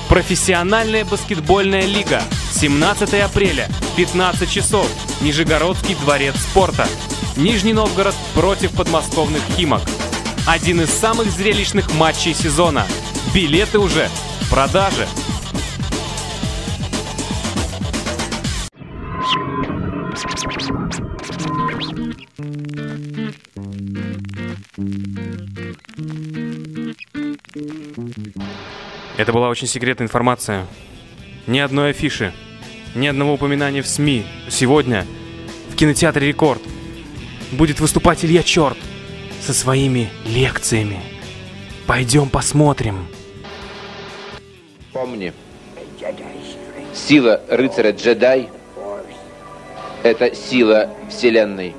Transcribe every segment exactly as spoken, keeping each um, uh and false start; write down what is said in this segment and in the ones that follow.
Профессиональная баскетбольная лига. семнадцатое апреля, пятнадцать часов. Нижегородский дворец спорта. Нижний Новгород против подмосковных Химок. Один из самых зрелищных матчей сезона. Билеты уже в продаже. Это была очень секретная информация. Ни одной афиши, ни одного упоминания в СМИ. Сегодня в кинотеатре «Рекорд» будет выступать Илья Черт со своими лекциями. Пойдем посмотрим. Помни, сила рыцаря-джедай — это сила Вселенной.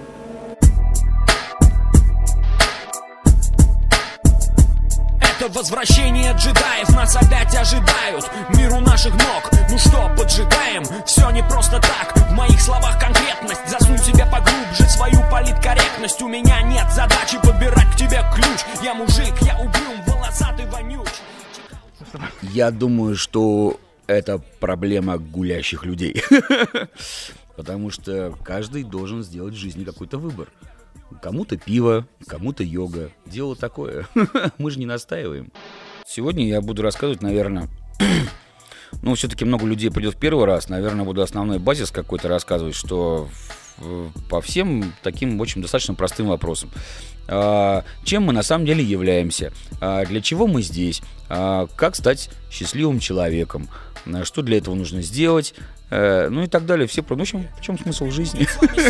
Возвращение джедаев нас опять ожидают. Мир у наших ног, ну что, поджигаем? Все не просто так, в моих словах конкретность. Засунь себе поглубже свою политкорректность. У меня нет задачи подбирать к тебе ключ. Я мужик, я угрюм, волосатый, вонюч. Я думаю, что это проблема гулящих людей. Потому что каждый должен сделать в жизни какой-то выбор. Кому-то пиво, кому-то йога. Дело такое. Мы же не настаиваем. Сегодня я буду рассказывать, наверное... ну, все-таки много людей придет в первый раз. Наверное, буду основной базис какой-то рассказывать, что по всем таким очень достаточно простым вопросам. А, чем мы на самом деле являемся? А, для чего мы здесь? А, как стать счастливым человеком? А, что для этого нужно сделать? А, ну и так далее. Все, ну, в общем, в чем смысл жизни?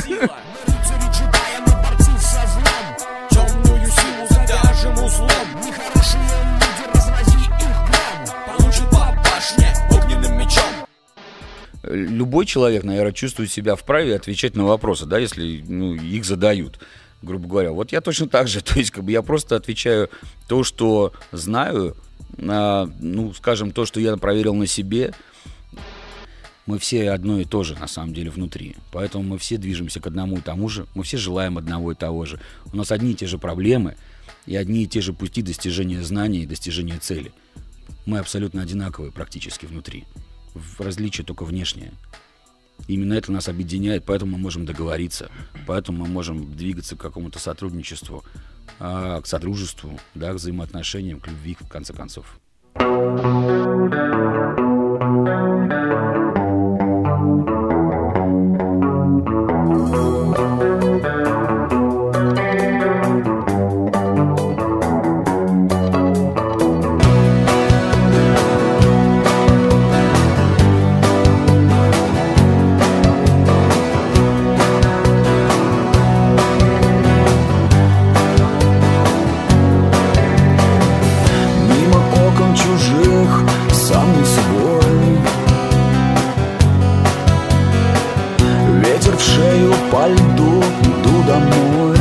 Любой человек, наверное, чувствует себя вправе отвечать на вопросы, да, если ну, их задают, грубо говоря. Вот я точно так же, то есть как бы я просто отвечаю то, что знаю, а, ну, скажем, то, что я проверил на себе. Мы все одно и то же, на самом деле, внутри. Поэтому мы все движемся к одному и тому же, мы все желаем одного и того же. У нас одни и те же проблемы и одни и те же пути достижения знаний и достижения цели. Мы абсолютно одинаковые практически внутри. В различие только внешнее. Именно это нас объединяет, поэтому мы можем договориться, поэтому мы можем двигаться к какому-то сотрудничеству, к содружеству, да, к взаимоотношениям, к любви, в конце концов. По льду иду домой,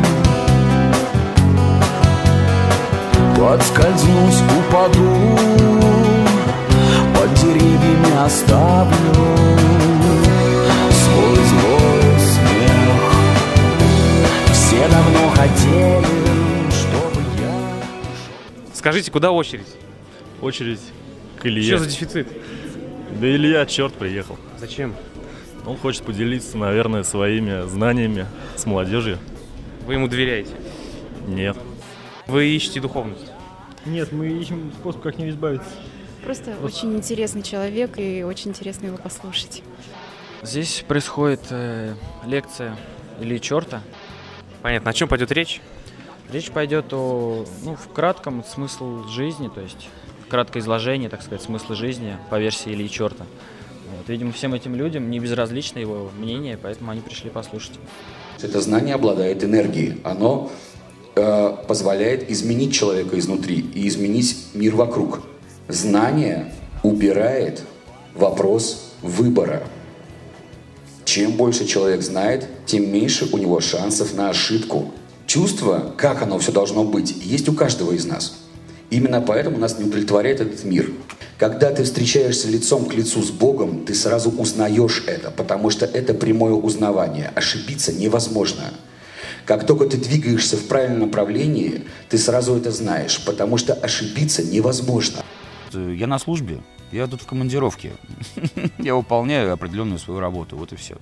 подскользнусь, упаду, под деревьями оставлю свой злой смех. Все давно хотели, чтобы я... Скажите, куда очередь? Очередь к Илье. Что за дефицит? Да Илья, черт, приехал. Зачем? Он хочет поделиться, наверное, своими знаниями с молодежью. Вы ему доверяете? Нет. Вы ищете духовность? Нет, мы ищем способ, как не избавиться. Просто вот. Очень интересный человек, и очень интересно его послушать. Здесь происходит э, лекция Ильи Черта. Понятно. О чем пойдет речь? Речь пойдет о, ну, в кратком смысл жизни, то есть в краткое изложение, так сказать, смысла жизни по версии Ильи Черта. Вот, видимо, всем этим людям не безразлично его мнение, поэтому они пришли послушать. Это знание обладает энергией. Оно э, позволяет изменить человека изнутри и изменить мир вокруг. Знание убирает вопрос выбора. Чем больше человек знает, тем меньше у него шансов на ошибку. Чувство, как оно все должно быть, есть у каждого из нас. Именно поэтому нас не удовлетворяет этот мир. Когда ты встречаешься лицом к лицу с Богом, ты сразу узнаешь это, потому что это прямое узнавание. Ошибиться невозможно. Как только ты двигаешься в правильном направлении, ты сразу это знаешь, потому что ошибиться невозможно. я на службе, я тут в командировке. Я выполняю определенную свою работу, вот и все.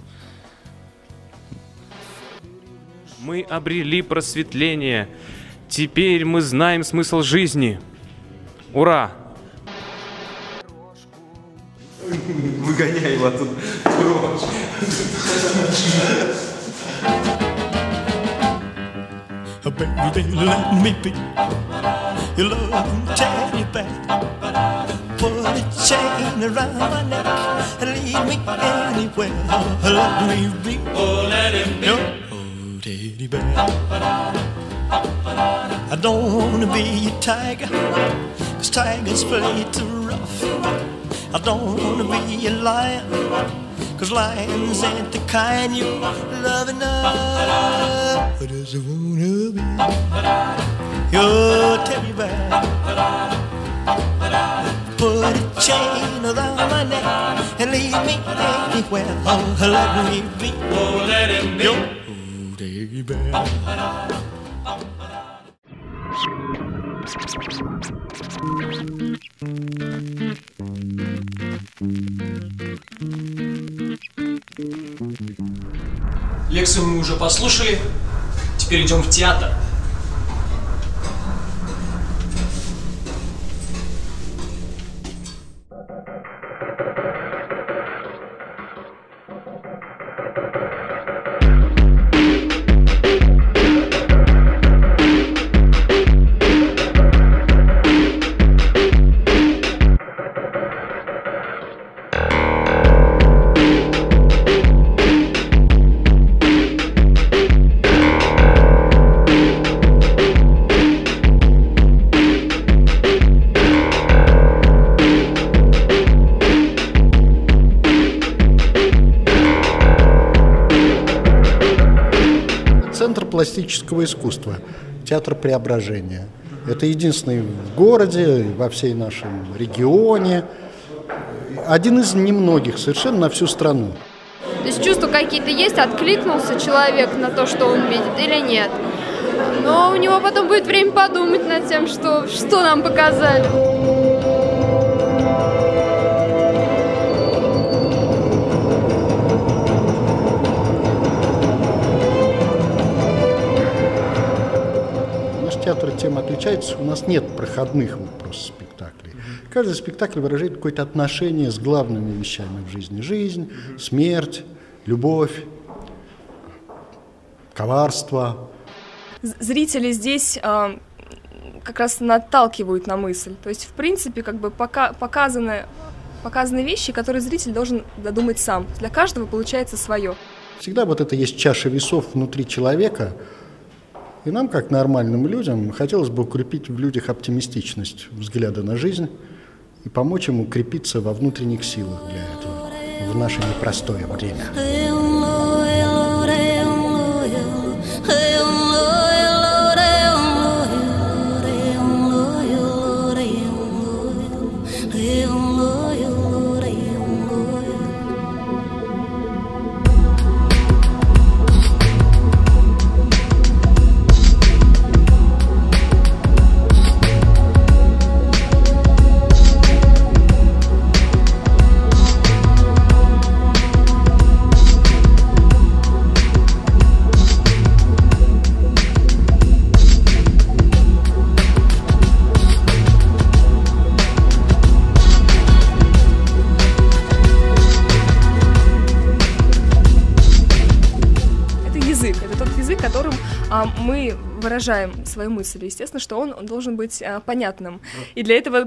Мы обрели просветление. Теперь мы знаем смысл жизни. Ура! Выгоняй его оттуда. Baby, let me be your loving teddy bear. Put a chain around my neck and lead me anywhere. Let me be, oh, let him be your teddy bear. I don't wanna be a tiger, 'cause tigers play too rough. I don't wanna be a lion, 'cause lions ain't the kind you love enough. I just wanna be your teddy bear. Put a chain around my neck and lead me anywhere. Oh, let me be, oh, let him be your teddy bear. Лекцию мы уже послушали, теперь идем в театр. Центр пластического искусства, театр Преображения. Это единственный в городе, во всей нашем регионе. Один из немногих совершенно на всю страну. То есть чувства какие-то есть, откликнулся человек на то, что он видит, или нет. Но у него потом будет время подумать над тем, что, что нам показали. Театр тем отличается, у нас нет проходных вот просто спектаклей. Каждый спектакль выражает какое-то отношение с главными вещами в жизни. Жизнь, смерть, любовь, коварство. Зрители здесь э, как раз наталкивают на мысль. То есть, в принципе, как бы пока, показаны, показаны вещи, которые зритель должен додумать сам. Для каждого получается свое. Всегда вот это есть чаша весов внутри человека. И нам, как нормальным людям, хотелось бы укрепить в людях оптимистичность взгляда на жизнь и помочь им укрепиться во внутренних силах для этого в наше непростое время. Которым а, мы выражаем свою мысль. Естественно, что он, он должен быть а, понятным. И для этого...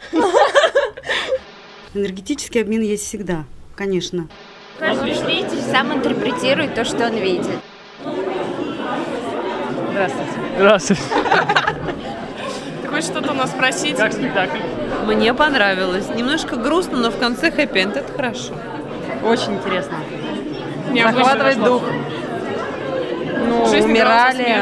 Энергетический обмен есть всегда, конечно. Каждый зритель сам интерпретирует то, что он видит. Здравствуйте. Здравствуйте. Ты хочешь что-то у нас спросить? Как спектакль? Мне понравилось. Немножко грустно, но в конце хэппи-энд. Это хорошо. Очень интересно. Захватывает дух. Ну, жизнь умирали.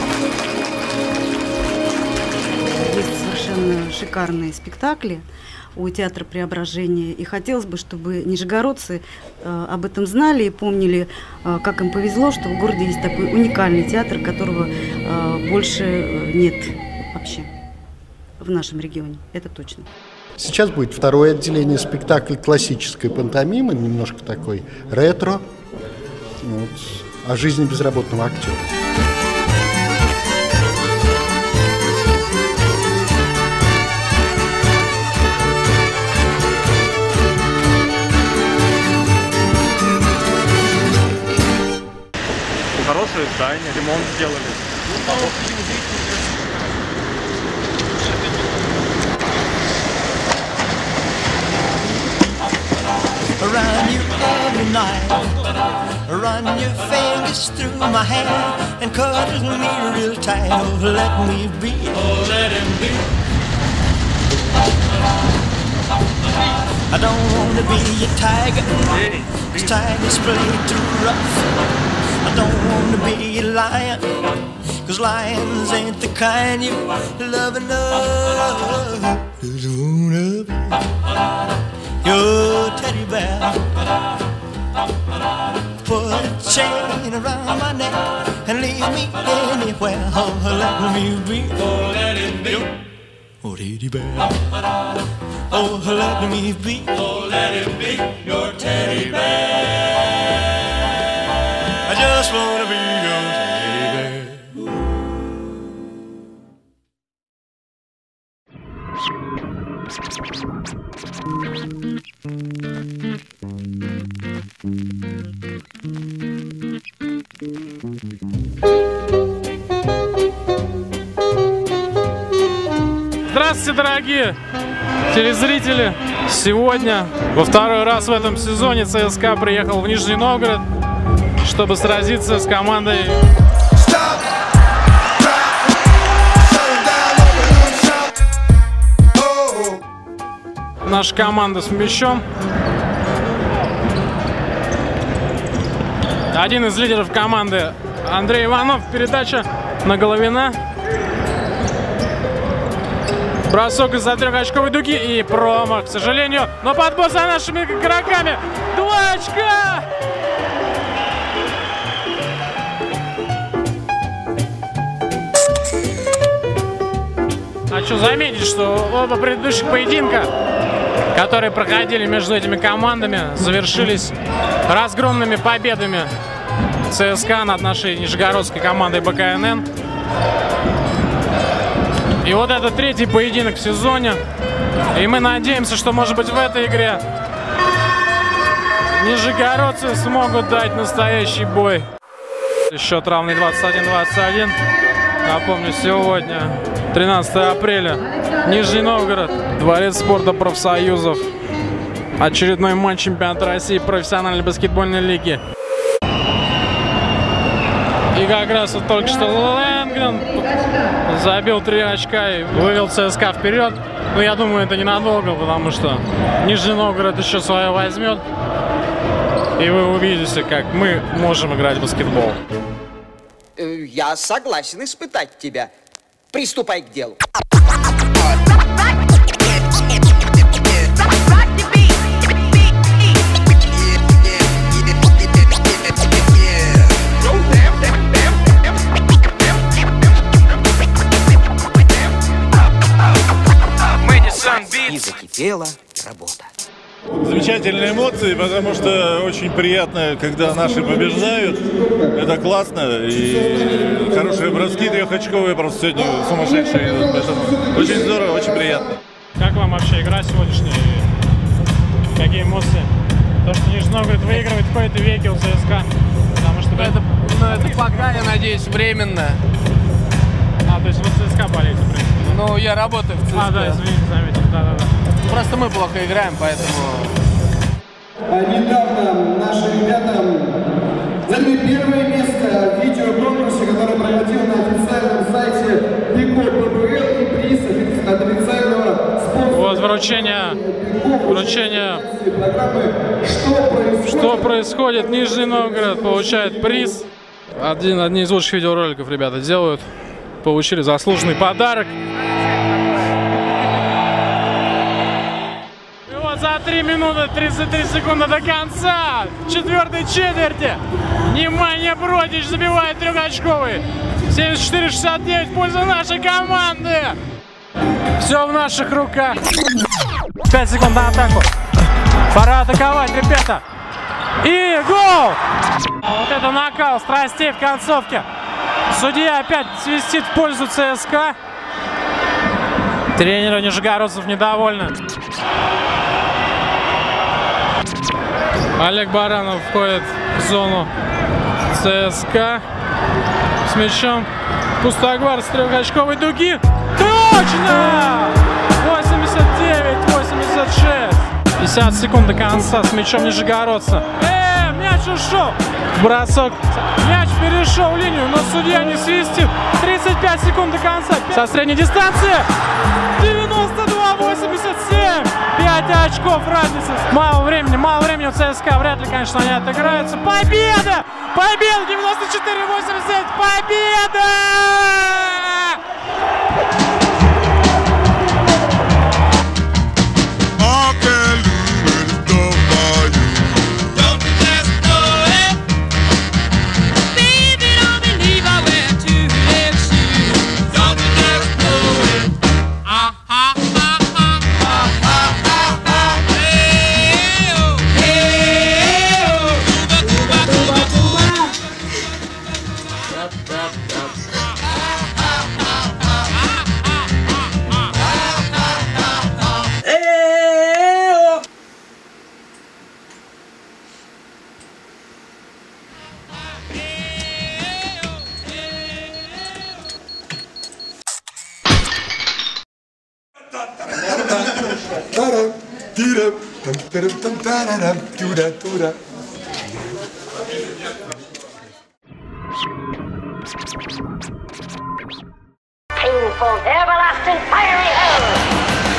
Есть совершенно шикарные спектакли. у театра Преображения. И хотелось бы, чтобы нижегородцы э, об этом знали и помнили, э, как им повезло, что в городе есть такой уникальный театр, которого э, больше нет вообще в нашем регионе. Это точно. Сейчас будет второе отделение, спектакль классической пантомимы, немножко такой ретро, вот, о жизни безработного актера. Хорошее здание, ремонт сделали. Run you every night, run your fingers through my hair and cuddle me real tight. Oh, let me be, oh, let him be. I don't wanna be a tiger, 'cause tigers play too rough. I don't wanna be a lion, 'cause lions ain't the kind you love enough. Just wanna be your teddy bear. Put a chain around my neck and leave me anywhere. Oh, let me be, oh, let it be, oh, teddy bear. Oh, let me be, oh, let it be your teddy bear. I just wanna be your teddy bear. Здравствуйте, дорогие телезрители! Сегодня, во второй раз в этом сезоне, ЦСКА приехал в Нижний Новгород, чтобы сразиться с командой наша команда с мячом. Один из лидеров команды Андрей Иванов. Передача на Головина. Бросок из-за трехочковой дуги и промах, к сожалению. Но подбор за нашими игроками. Два очка! Хочу заметить, что оба предыдущих поединка, которые проходили между этими командами, завершились разгромными победами ЦСКА над нашей нижегородской командой БКНН. И вот это третий поединок в сезоне. И мы надеемся, что, может быть, в этой игре нижегородцы смогут дать настоящий бой. Счет равный двадцать один двадцать один. Напомню, сегодня, тринадцатое апреля, Нижний Новгород, Дворец спорта профсоюзов. Очередной матч чемпионата России профессиональной баскетбольной лиги. И как раз вот только что Лэнгдон забил три очка и вывел ЦСКА вперед. Но я думаю, это ненадолго, потому что Нижний Новгород еще свое возьмет. И вы увидите, как мы можем играть в баскетбол. Я согласен испытать тебя. Приступай к делу. И закипела работа. Замечательные эмоции, потому что очень приятно, когда наши побеждают. Это классно. И хорошие броски трехочковые, просто сегодня сумасшедшие. Это очень здорово, очень приятно. Как вам вообще игра сегодняшняя? Какие эмоции? То, что Нижний Новгород выигрывает в какой-то веке у ЦСКА. Потому что это, ну, это пока, я надеюсь, временно. А, то есть вы ЦСКА болеете, в принципе? Ну, я работаю в ЦСКА. А, да, извините, заметил, да-да-да. Просто мы плохо играем, поэтому... Недавно наши ребята заняли первое место в видеоконкурсе, который проводил на официальном сайте Бикоп ББЛ, и приз от официального спонсора. Вот вручение, вручение. Что, Что происходит? Нижний Новгород получает приз. Один, одни из лучших видеороликов ребята делают. Получили заслуженный подарок. за три минуты тридцать три секунды до конца четвертой четверти. Внимание, Бродич забивает трехочковый. семьдесят четыре шестьдесят девять в пользу нашей команды. Все в наших руках. пять секунд на атаку. Пора атаковать, ребята. И гол! Вот это накал страстей в концовке. Судья опять свистит в пользу ЦСКА. Тренеры нижегородцев недовольны. Олег Баранов входит в зону ЦСКА с мячом. Пустогвар с трехочковой дуги. Точно! восемьдесят девять восемьдесят шесть. пятьдесят секунд до конца с мячом нижегородца. Э, мяч ушел. Бросок. Мяч перешел в линию, но судья не свистит. тридцать пять секунд до конца. Со средней дистанции. девяносто два восемьдесят семь. пять очков разницы. Мало времени, мало времени у ЦСКА. Вряд ли, конечно, они отыграются. Победа! Победа! девяносто четыре восемьдесят семь. Победа! Painful, everlasting, fiery hell!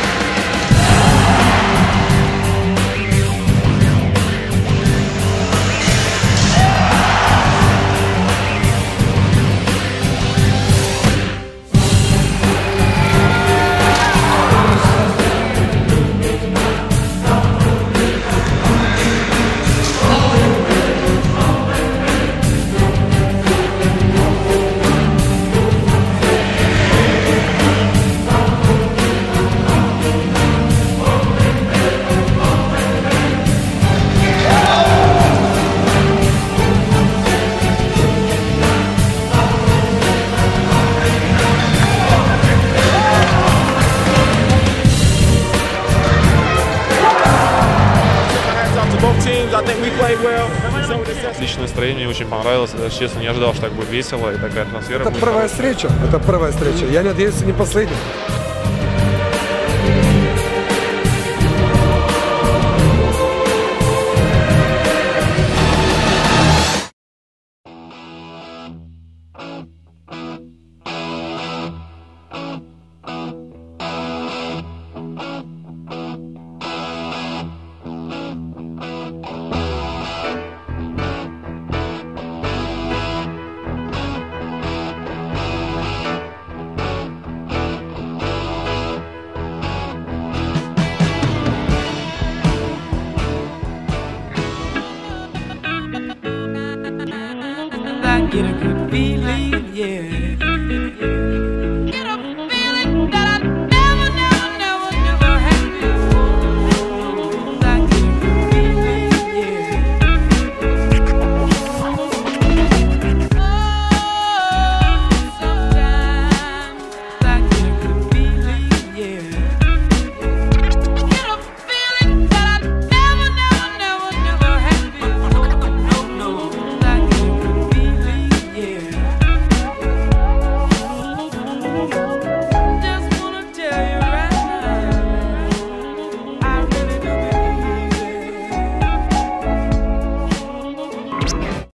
Отличное настроение, мне очень понравилось. Я, честно, не ожидал, что так будет весело и такая атмосфера. Это первая встреча. Это первая встреча. Я надеюсь, не последняя. Get a good feeling, yeah.